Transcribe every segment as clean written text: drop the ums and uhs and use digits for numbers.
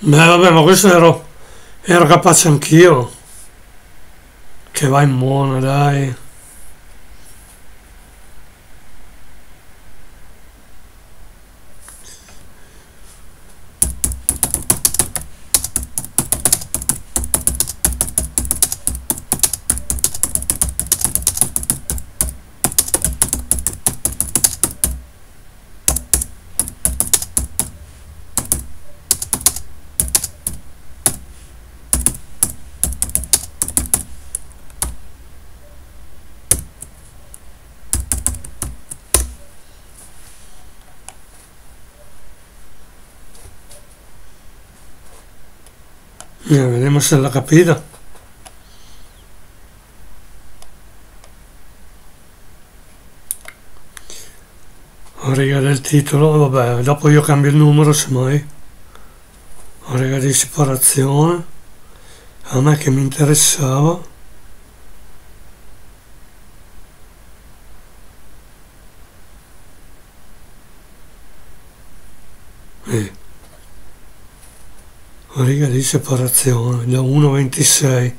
Beh, vabbè, ma questo ero capace anch'io. Che vai in buona, dai. Vediamo se l'ha capita. Riga del titolo, vabbè, dopo io cambio il numero semmai. Riga di separazione. A me che mi interessava. Riga di separazione da 1,26.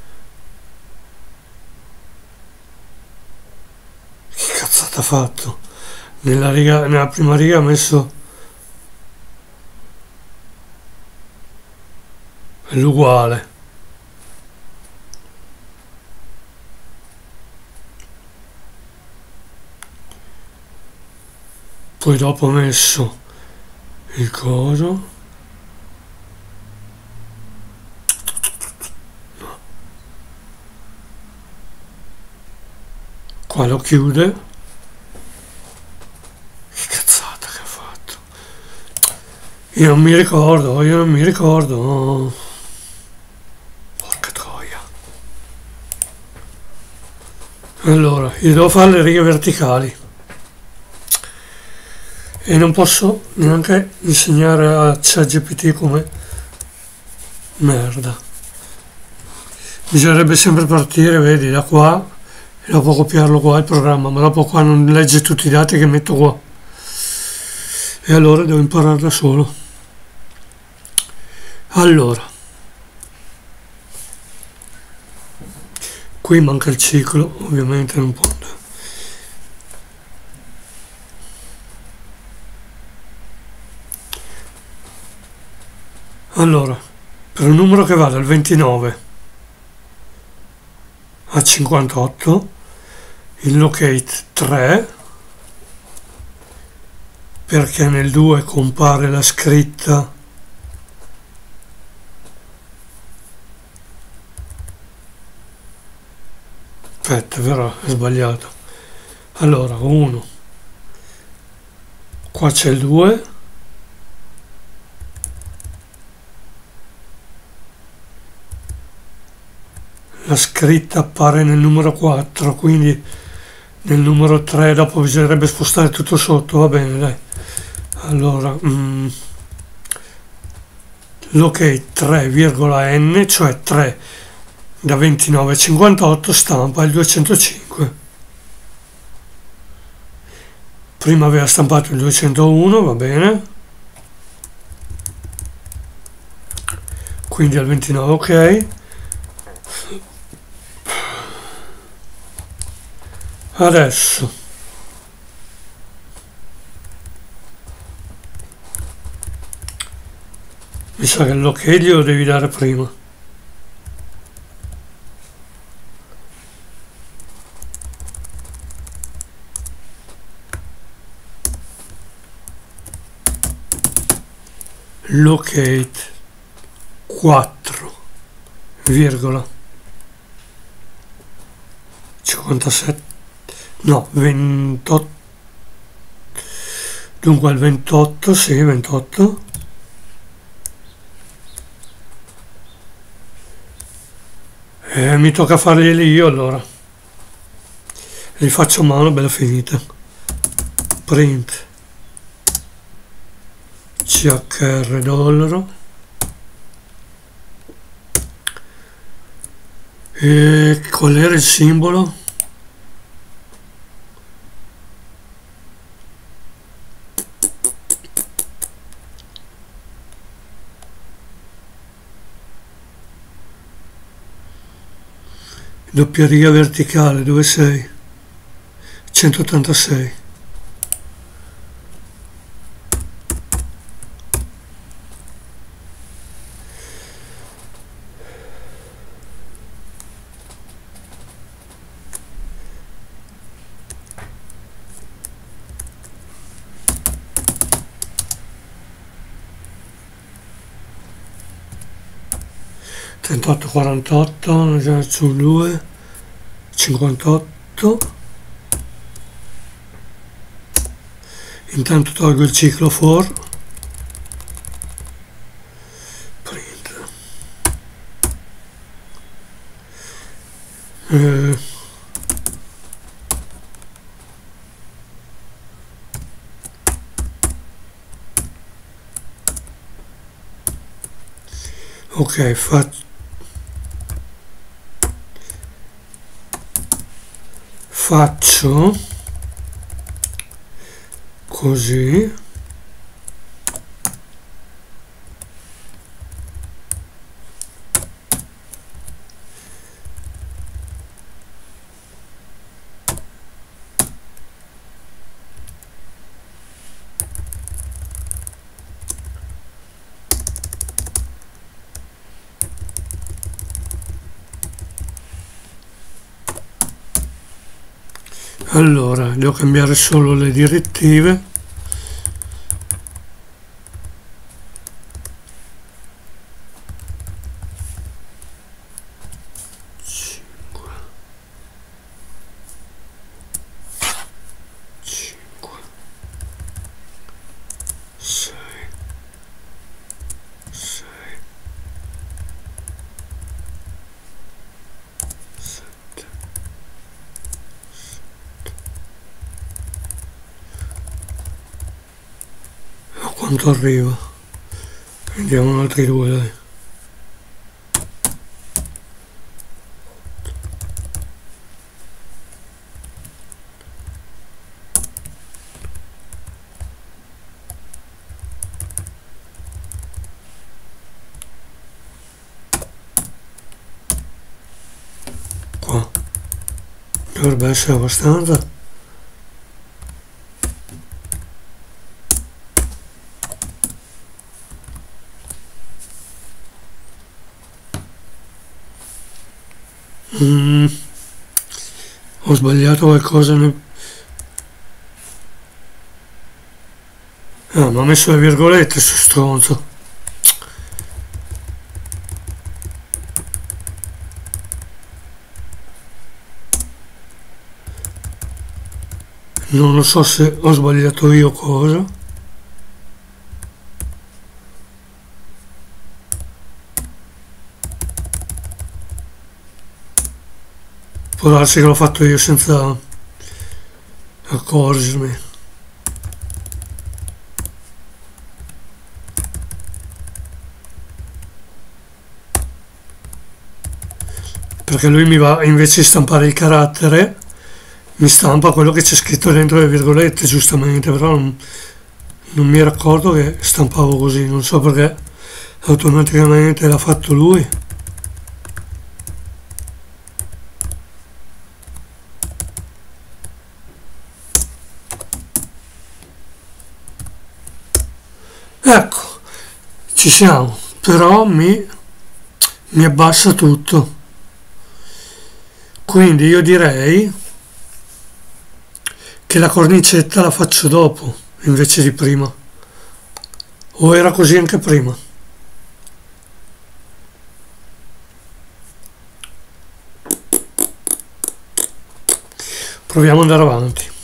Che cazzata ha fatto? Nella prima riga ha messo l'uguale. Poi dopo ho messo il coso. Qua lo chiude. Che cazzata che ha fatto? Io non mi ricordo. No. Porca troia. Allora, io devo fare le righe verticali. E non posso neanche insegnare a ChatGPT come merda. Bisognerebbe sempre partire, vedi, da qua e dopo copiarlo qua il programma, ma dopo qua non legge tutti i dati che metto qua. E allora devo imparare da solo. Allora, qui manca il ciclo, ovviamente non può andare. Allora, per un numero che va dal 29 a 58, il locate 3, perché nel 2 compare la scritta aspetta, però è sbagliato. Allora, 1, qua c'è il 2, la scritta appare nel numero 4, quindi nel numero 3 dopo bisognerebbe spostare tutto sotto, va bene, dai. Allora, locate 3,n, cioè 3 da 29 a 58 stampa il 205. Prima aveva stampato il 201, va bene. Quindi al 29 ok. Adesso mi sa che l'ok glielo devi dare prima. Locate 4, virgola 57, no, 28, dunque al 28, sì, 28, mi tocca farli io allora, li faccio a mano, bella finita. Print CHR dollaro e qual era il simbolo? doppia riga verticale, dove sei? 186. Trentotto, 48, su 2, 58. Intanto tolgo il ciclo for, print, ok, faccio così, allora devo cambiare solo le direttive. Quanto arriva? Vediamo altri due, dai. Qua dovrebbe essere abbastanza. Ho sbagliato qualcosa ah, ma ho messo le virgolette su stronzo. Non lo so se ho sbagliato io cosa. Può darsi che l'ho fatto io senza accorgermi. Perché lui mi va, invece di stampare il carattere, mi stampa quello che c'è scritto dentro le virgolette, giustamente, però non mi ero accorto che stampavo così, non so perché automaticamente l'ha fatto lui. Ecco, ci siamo, però mi abbassa tutto. Quindi io direi che la cornicetta la faccio dopo invece di prima. O era così anche prima? Proviamo ad andare avanti.